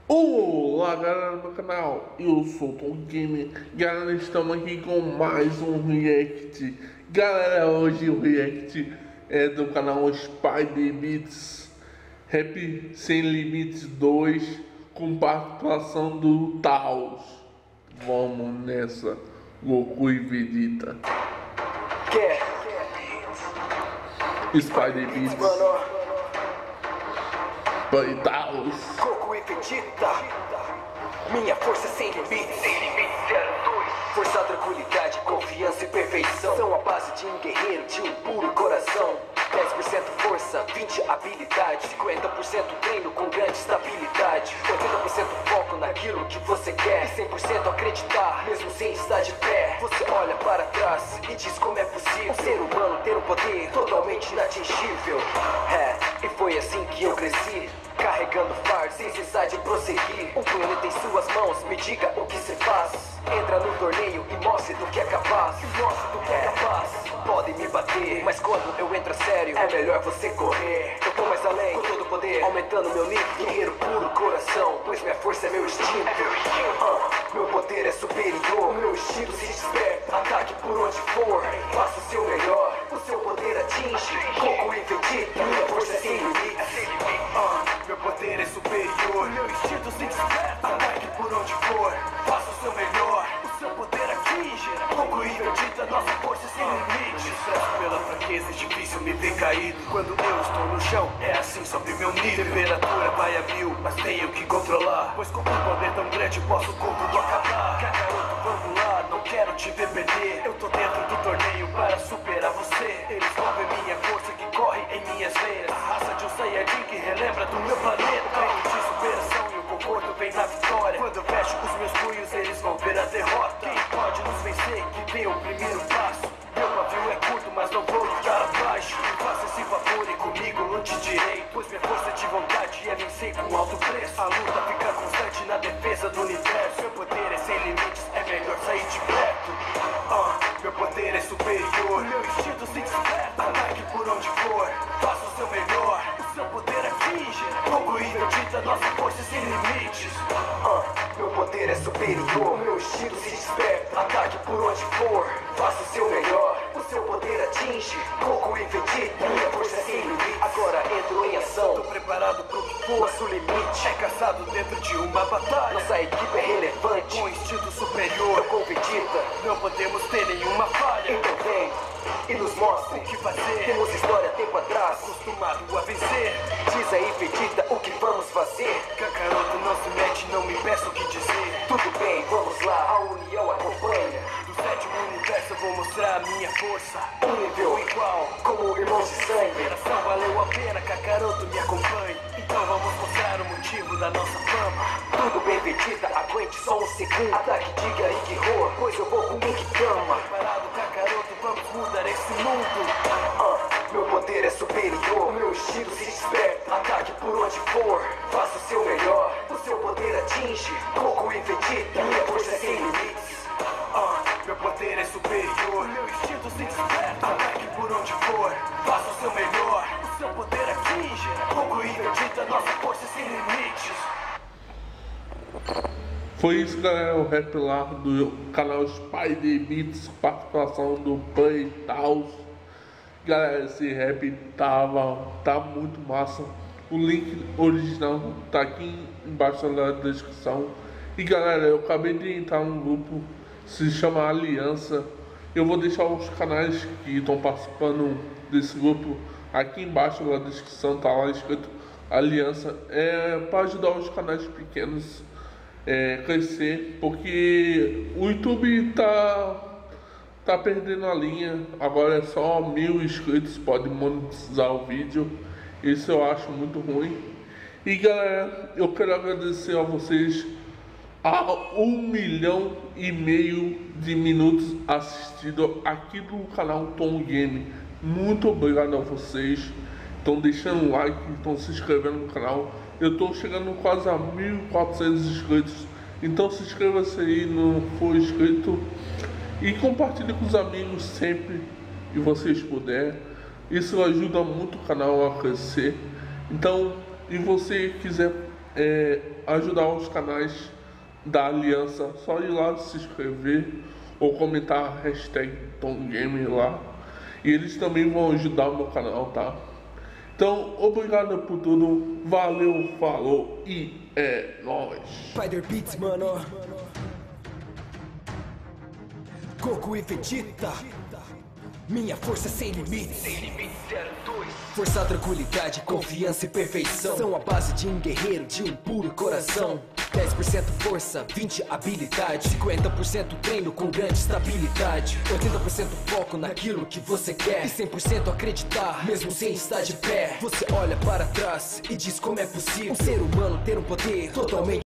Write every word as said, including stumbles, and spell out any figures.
Olá galera do meu canal, eu sou o Tom Gamer. Galera, estamos aqui com mais um react. Galera, hoje o react é do canal Spider Beats Rap Sem Limites dois, com participação do Taos. Vamos nessa, Goku e Vegeta. Spider Beats Pai Taos. Goku e Vegeta, minha força sem limites. Força, tranquilidade, confiança e perfeição são a base de um guerreiro, de um puro coração. dez por cento força, vinte por cento habilidade, cinquenta por cento treino com grande estabilidade, oitenta por cento foco naquilo que você quer e cem por cento acreditar, mesmo sem estar de pé. Você olha para trás e diz como é possível um ser humano ter um poder totalmente inatingível. É, e foi assim que eu cresci, carregando fardo sem cessar de prosseguir. Um planeta em suas mãos, me diga o que se faz. Entra no torneio e mostre do que é capaz. Mostre do que é capaz. Podem me bater, mas quando eu entro a sério, é melhor você correr. Eu vou mais além, com todo o poder, aumentando meu nível. Guerreiro puro coração, pois minha força é meu instinto. É meu instinto. Uh, meu poder é superior, meu estilo se desperta. Ataque por onde for, faça o seu melhor. O seu poder atinge, Goku e Vegeta, minha força é sem limites. Uh, meu poder é superior, meu instinto se desperta. Ataque por onde for, faça o seu melhor. O seu poder atinge, Goku e Vegeta, nossa força é sem limites. Me estresso pela fraqueza, é difícil me ver caído. Quando eu estou no chão, é assim sobre meu nível. Temperatura vai a mil, mas tenho que controlar, pois com um poder tão grande posso com tudo acabar. Kakaroto, vamos lá, não quero te ver perder. Eu tô dentro do torneio para superar você. Eles vão ver minha força que corre em minhas veias. A raça de um Saiyajin que relembra do meu planeta. Treino de superação e o conforto vem da vitória. Quando eu fecho os meus punhos, eles vão ver a derrota. Quem pode nos vencer, que dê o primeiro passo. Meu pavio é curto, mas não vou lutar abaixo. Faça esse favor e comigo lute direito, pois minha força de vontade é vencer com alto preço. A luta fica constante na defesa do universo. Meu poder é sem limites, é melhor sair de perto. uh, Meu poder é superior, meu instinto se desperta. Ataque por onde for, faça o seu melhor. O seu poder atinge, Goku e Vegeta, nossa força é sem limites. uh, Meu poder é superior, meu instinto se desperta. Ataque por onde for, faça o seu melhor. O seu poder atinge, Goku e Vegeta, minha força é sem limites. Agora entro em ação, tô preparado pro que for. Nosso limite é caçado dentro de uma batalha. Nossa equipe é relevante, com instinto superior. Eu com Vegeta, não podemos ter nenhuma falha. Então vem e nos mostre o que fazer. Temos história tempo atrás, acostumado a vencer. Diz aí, Vegeta, o que vamos fazer? Kakaroto, não se mete, não me peça o que dizer. Tudo bem, vamos lá, a união acompanha. Do sétimo universo eu vou mostrar a minha força. Um nível igual, como irmãos de sangue. Operação valeu a pena, Kakaroto, me acompanhe. Então vamos mostrar o motivo da nossa fama. Tudo bem, Vegeta, aguente só um segundo. Ataque de Garigihor, pois eu vou com o Kikama. Preparado, Kakaroto, vamos mudar esse mundo. uh, Meu poder é superior, meu estilo se desperta. Ataque por onde for, faça o seu melhor. O seu poder atinge, Goku e Vegeta, minha força é sem limites. uh, Meu poder é superior, meu instinto se desperta. Ataque por onde for, faça o seu melhor. O seu poder atinge, Goku e Vegeta, nossa força é sem limites. Foi isso, galera, o rap lá do canal Spider Beats, participação do Pai Taos. Galera, esse rap tava, tá muito massa. O link original tá aqui embaixo na descrição. E galera, eu acabei de entrar num grupo, se chama Aliança. Eu vou deixar os canais que estão participando desse grupo aqui embaixo na descrição, tá lá escrito Aliança. É para ajudar os canais pequenos É, crescer, porque o YouTube tá tá perdendo a linha. Agora é só mil inscritos, pode monetizar o vídeo. Isso eu acho muito ruim. E galera, eu quero agradecer a vocês a um milhão e meio de minutos assistidos aqui no canal Tom Game. Muito obrigado a vocês. Estão deixando like, estão se inscrevendo no canal. Eu estou chegando quase a mil e quatrocentos inscritos. Então se inscreva se aí não for inscrito. E compartilhe com os amigos sempre que vocês puderem. Isso ajuda muito o canal a crescer. Então, e você quiser é, ajudar os canais da Aliança, só ir lá se inscrever ou comentar a hashtag TomGame lá. E eles também vão ajudar o meu canal, tá? Então, obrigado por tudo, valeu, falou e é nóis. Spider Beats, mano. Goku e Vegeta. Minha força sem limites. Sem limites zero dois. Força, tranquilidade, confiança e perfeição são a base de um guerreiro, de um puro coração. dez por cento força, vinte por cento habilidade, cinquenta por cento treino com grande estabilidade, oitenta por cento foco naquilo que você quer e cem por cento acreditar, mesmo sem estar de pé. Você olha para trás e diz como é possível um ser humano ter um poder totalmente